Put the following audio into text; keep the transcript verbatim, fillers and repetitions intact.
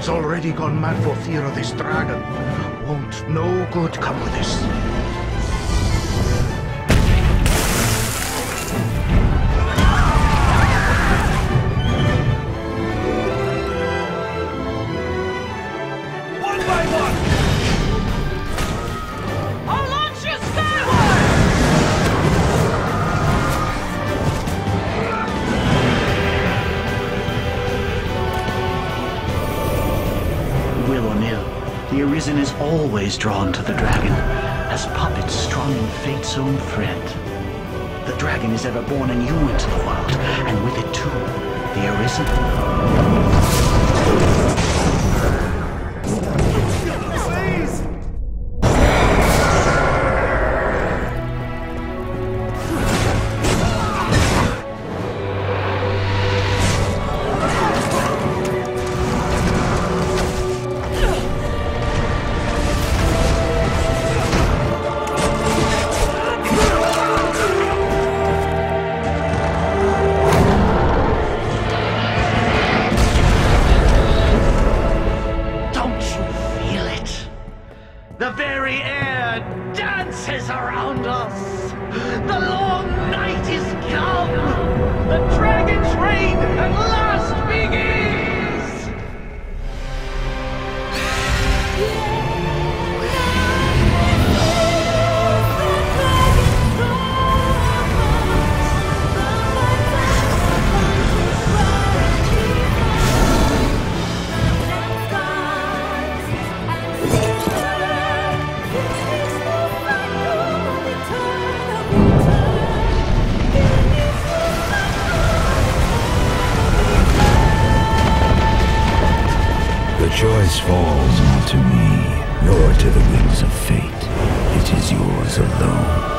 Everyone's already gone mad for fear of this dragon. Won't no good come of this. One by one! I'll launch you skyward! Will O'Neill, the Arisen is always drawn to the dragon, as puppets strung in fate's own thread. The dragon is ever born anew into the world, and with it too, the Arisen. The very air dances around us. The long night is come. The dragon's reign at last begins. The choice falls not to me, nor to the wings of fate. It is yours alone.